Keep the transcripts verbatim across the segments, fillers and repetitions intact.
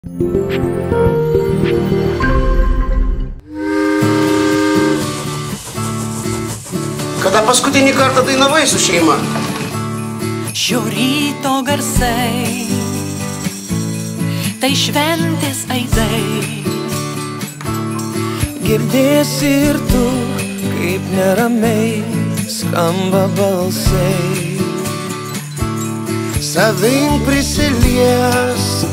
Kada paskutinį kartą dainavai su šeima? Šio ryto garsai, tai šventės aidai. Girdėsi ir tu, kaip neramiai skamba balsai. Savim prisiliesk,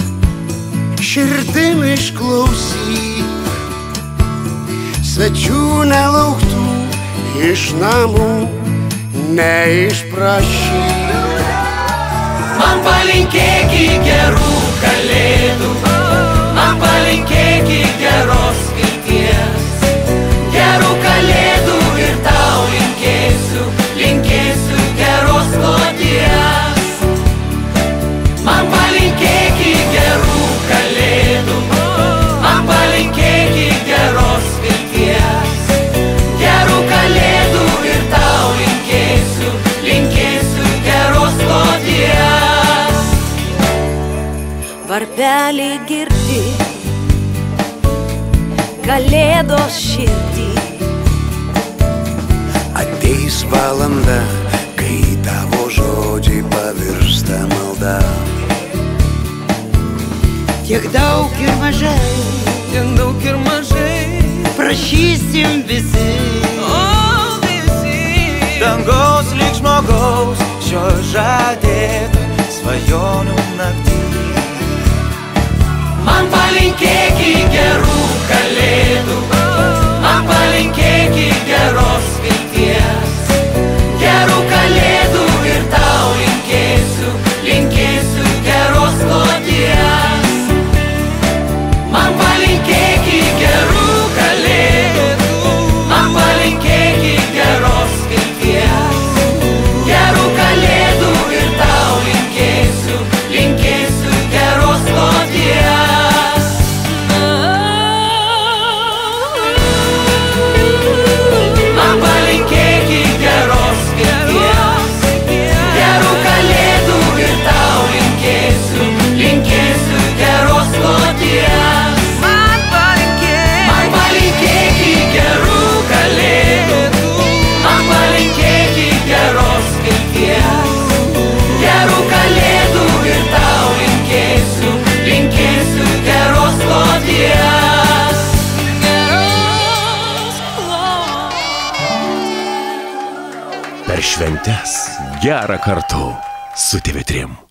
širdim išklausyk, svečių nelauktų iš namų neišprašyk. Man palinkėki gerų kalėdų, man palinkėki geros vilties. Gerų kalėdų ir tau linkėsiu, linkėsiu geros kloties. Man palinkėki gerų kalėdų, man palinkėki geros vilties. Gerų kalėdų ir tau linkėsiu, linkėsiu geros kloties. Varpelį girdi, kalėdos širdį. Ateis valanda, kai tavo žodžiai pavirsta malda. Tiek daug ir mažai, Tiek daug ir mažai, prašysim visi. o visi dangaus lyg žmogaus, šio žadėt svajonių naktį. Man palinkėki gerų kalėdų, man palinkėki geros vilties. Gerų kalėdų ir tau linkėsiu, linkėsiu geros kloties. Man palinkėki gerų kalėdų, man palinkėki geros vilties. Gerų kalėdų ir tau linkėsiu, linkėsiu geros kloties. Man palinkėki geros vilties. Gerų kalėdų ir tau linkėsiu, linkėsiu geros kloties. Man palinkėki, Man palinkėki gerų kalėdų, man palinkėki geros vilties. Gerų kalėdų ir tau linkėsiu, linkėsiu geros kloties. Geros kloties. Per šventes gerą kartu su T V trim.